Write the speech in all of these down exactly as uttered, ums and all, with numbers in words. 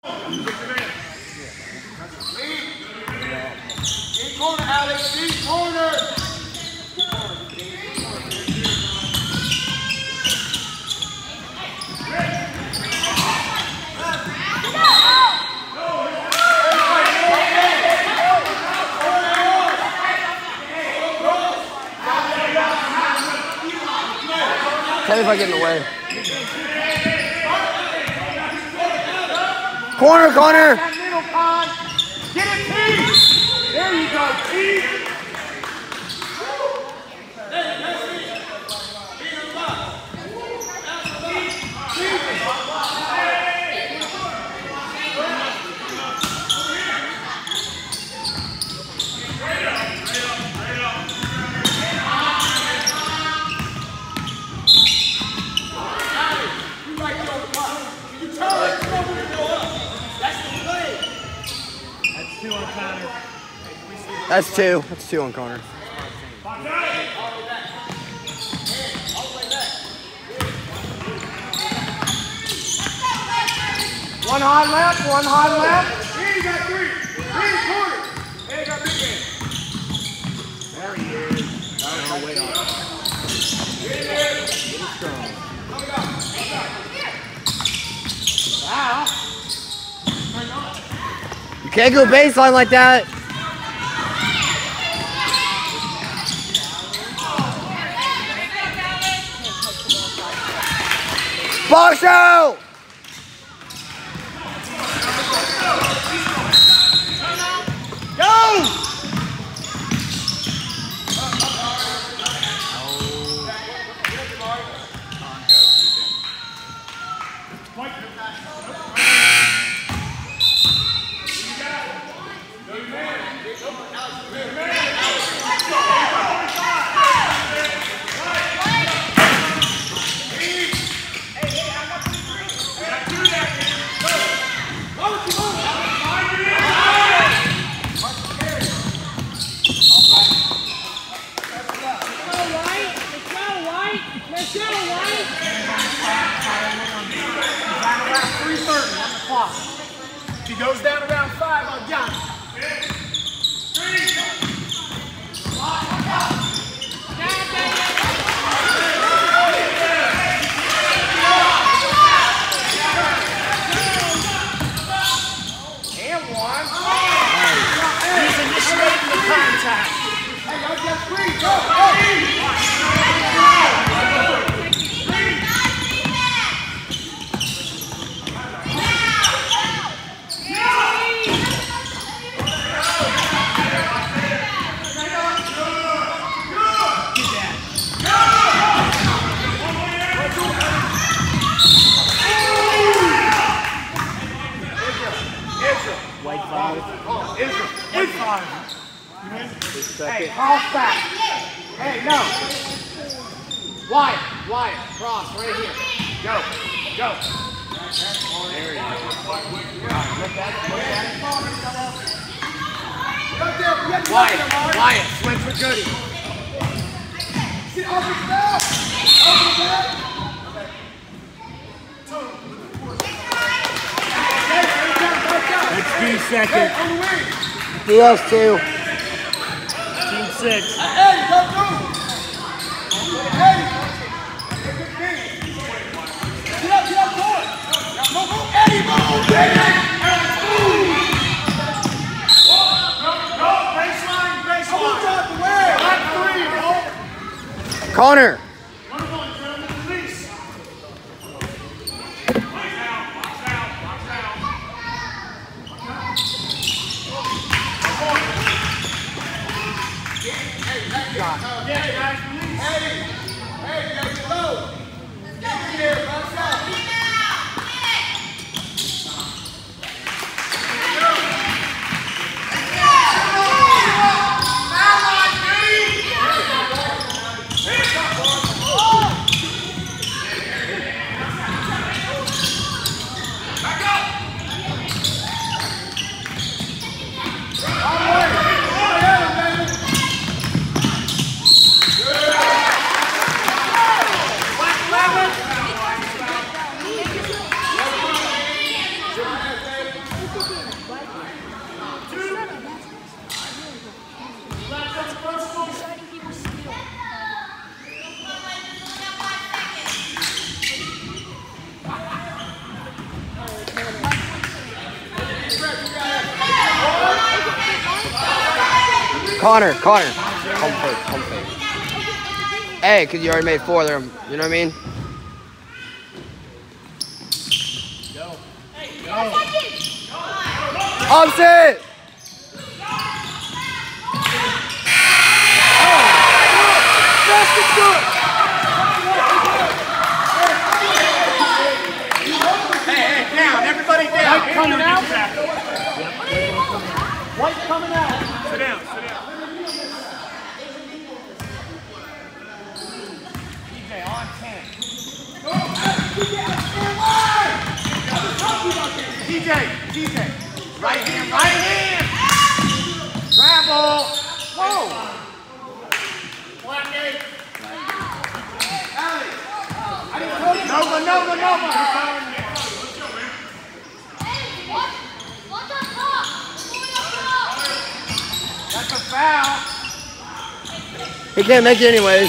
In corner, Alex. In corner. Tell me if I get in the way. Corner, corner. Get it, Pete. There you go, Pete. That's two. That's two on corner. One high left, one high left. Here you got three. Three corner. Hey, you got big man. There he is. No, way off. Get in there. Get it strong. Come on. Wow. You can't go baseline like that. Box out! Go! If he goes down around five, I'll got him. And one. He's initiating the contact. Hey, I'll get three. Go, go. Hey, cross back. Hey, no. Wyatt, Wyatt, cross right here. Go, go. There you go. Look at it, look at it. Wyatt, Wyatt, swing for Goody. Get off his back. Off his back. Let's be second. He has two. Team six. Eddie, go through. Eddie. Get up, get up, boy. Move, move, Eddie, move, Eddie. Go, baseline, baseline. Out the way. Back three, bro. Corner. Yeah, guys, release. Hey, hey, you gotta get low. Get in there, bounce out. Foul line, baby. Connor, Connor. Home plate, home plate. Hey, because you already made four there. You know what I mean? Go. Go. Opposite! Hey, hey, down. Everybody down. White coming out. White coming out. Sit down, sit down. T J on ten. T J, T J. Right hand, right hand. Travel. Whoa. Nova, Nova, Nova. That's a foul. He can't make it anyways.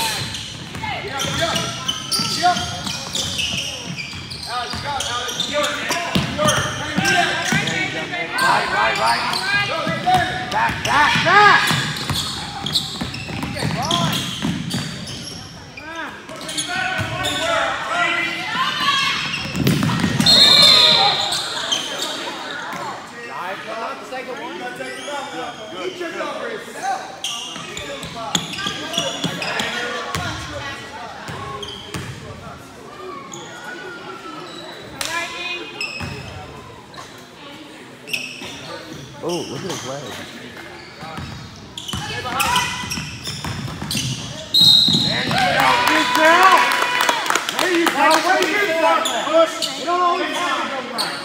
Right, right, right. Back, back, back. Oh, look at his leg. There you go. Get down. There you go. Where you go? Push. You don't always have to go right.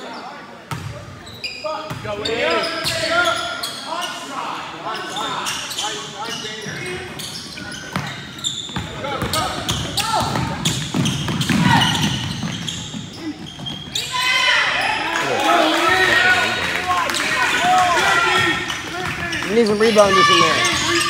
Go in. One side. One side. Right, right there. Go, go. You need some rebounders in there.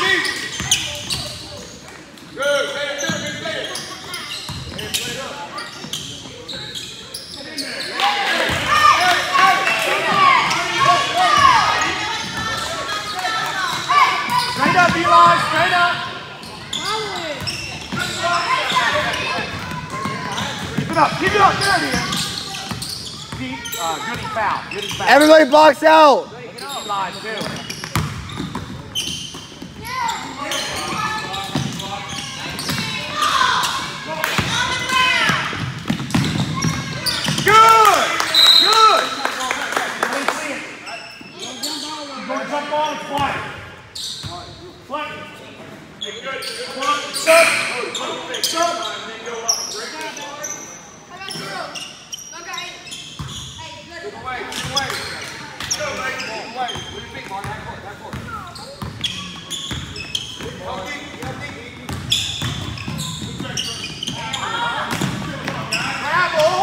Straight up, Eli. Straight up. Keep it up. Keep it up. There it is. Deep. Uh, Goody foul. Goody foul. Everybody box out. Eli, too. Good! Good! Go jump ball and fly. Fly. Sub. Sub. Away, away. Go, mate. Away. What do you think, Mark? That court, that court. Healthy, healthy. Travel.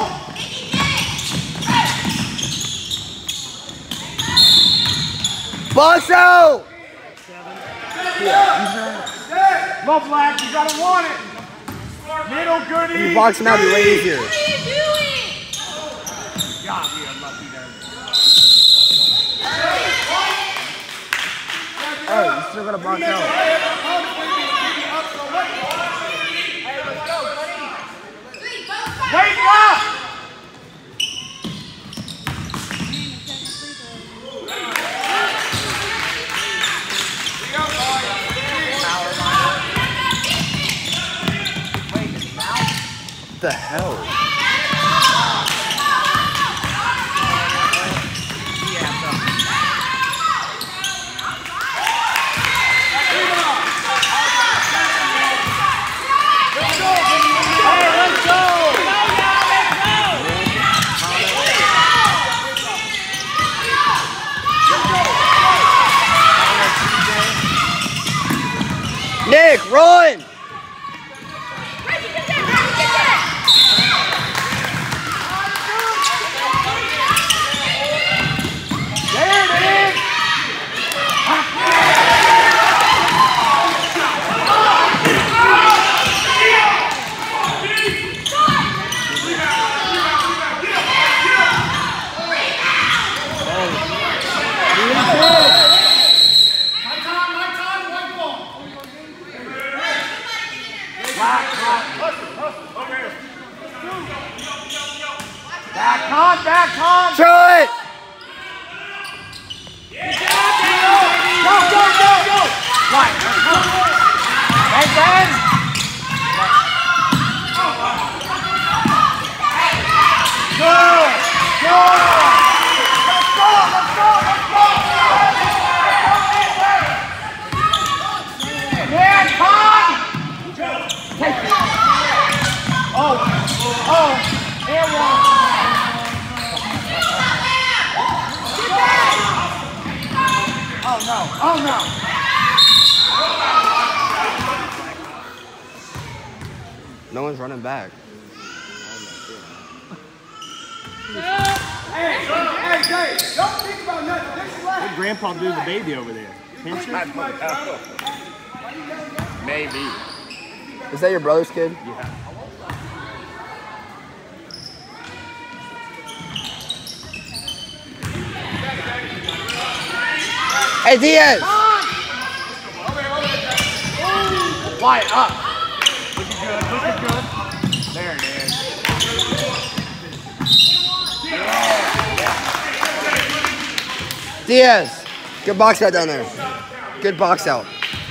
Box out! Love Black, you gotta want it. Middle Goody. If you box him out, it'd be way easier. God, we are lucky there. Oh, you still gotta box out. Wake up! What the hell? Nick, run! There it is! My time, my time! Oh no! No one's running back. Hey, hey, Dave, don't think about nothing. This is What left. did Grandpa do to the baby over there? Pinch her? Maybe. Is that your brother's kid? Yeah. Hey, Diaz! Wyatt, up. Looking good, looking good. There it is. Diaz! Good box out down there. Good box out.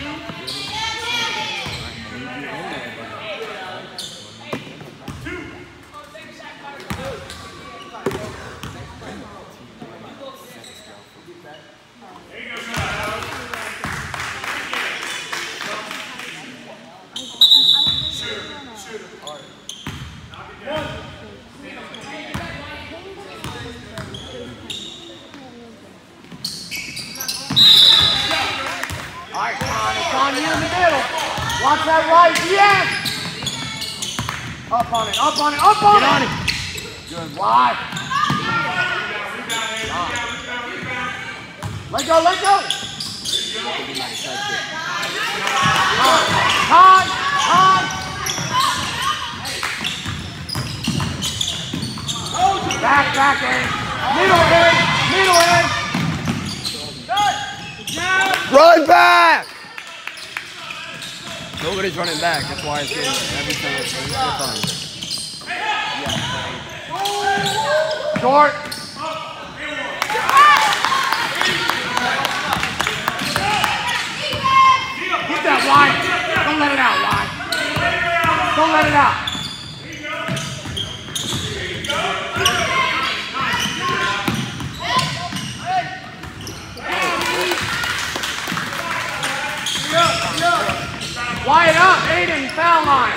All right, come on, it's on you in the middle. Watch that right, yes! Up on it, up on it, up on Get it! on it. Good, wide. Let go, let go! High, high! Back, back, end. Middle end, middle end. Run back! Nobody's running back. That's why it's getting everything is fun. Short. Get that wide. Don't let it out, wide. Don't let it out. Wyatt up, Aiden, foul line.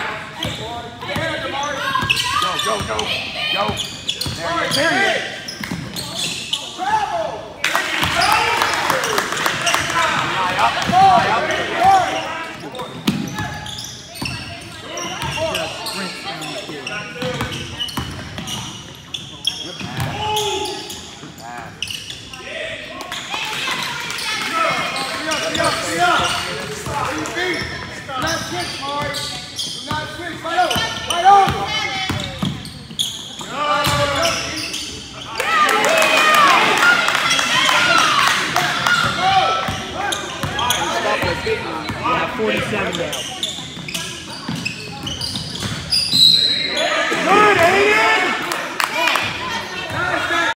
Go, go, go, go. There he is, there he is. High up, high up. forty-seven now.